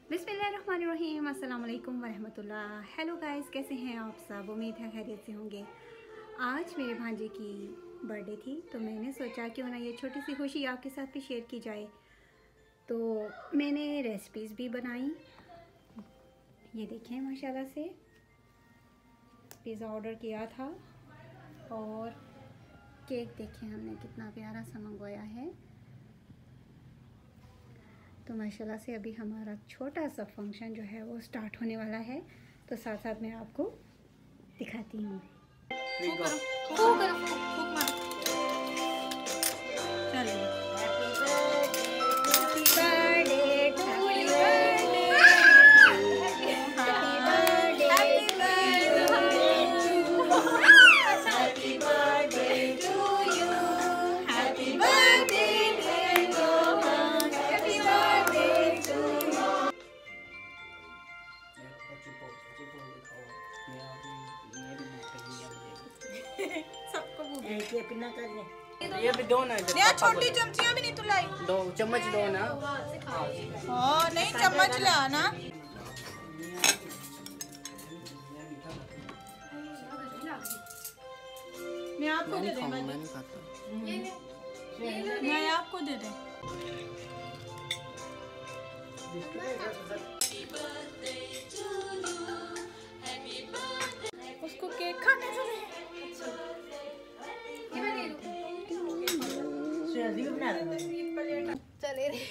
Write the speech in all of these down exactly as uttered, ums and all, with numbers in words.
बिस्मिल्लाहिर्रहमानिर्रहीम, अस्सलाम वालेकुम वरहमतुल्लाह। हेलो गाइस, कैसे हैं आप सब? उम्मीद है खैरियत से होंगे। आज मेरे भांजे की बर्थडे थी तो मैंने सोचा क्यों ना ये छोटी सी खुशी आपके साथ भी शेयर की जाए। तो मैंने रेसिपीज़ भी बनाई, ये देखें माशाल्लाह से। पिज़्ज़ा ऑर्डर किया था और केक देखें हमने कितना प्यारा सा मंगवाया है। तो माशाल्लाह से अभी हमारा छोटा सा फंक्शन जो है वो स्टार्ट होने वाला है, तो साथ साथ मैं आपको दिखाती हूँ। ये भी दो ना, छोटी चमचियाँ भी नहीं तू लाई, दो चम्मच दो ना। हाँ नहीं चम्मच ले आना। मैं आपको दे दूँगा, मैं आपको दे दूँ। उसको केक खाने से चले रे।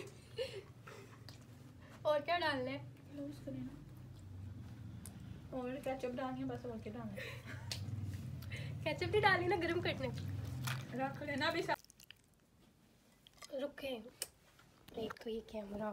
और क्या डालना है? और केचप डालनी है बस, और क्या डालना है? केचप भी डाली ना, गरम करने रख लेना अभी। रुके, एक तो ये कैमरा।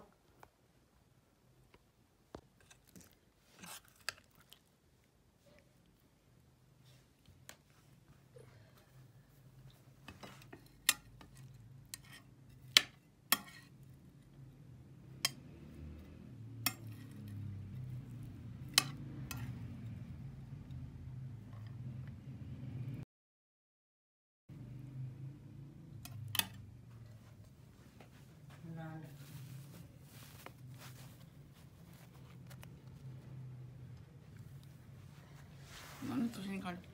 मैंने तो नहीं काट।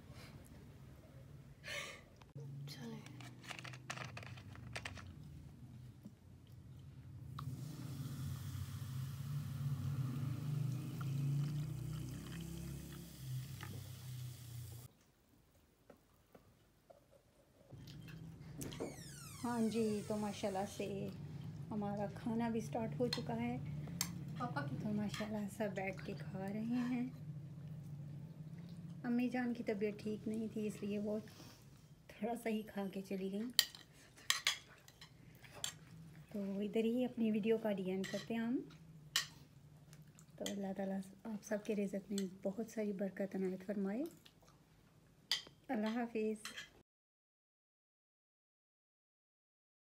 हाँ जी, तो माशाल्लाह से हमारा खाना भी स्टार्ट हो चुका है। पापा की तो माशाल्लाह सब बैठ के खा रहे हैं। अम्मी जान की तबीयत ठीक नहीं थी, इसलिए वो थोड़ा सा ही खा के चली गई। तो इधर ही अपनी वीडियो का डी एंड करते हैं हम। तो अल्लाह ताला आप सब के रिज़्क़ में बहुत सारी बरकत अनायत फरमाए। अल्लाह हाफिज़।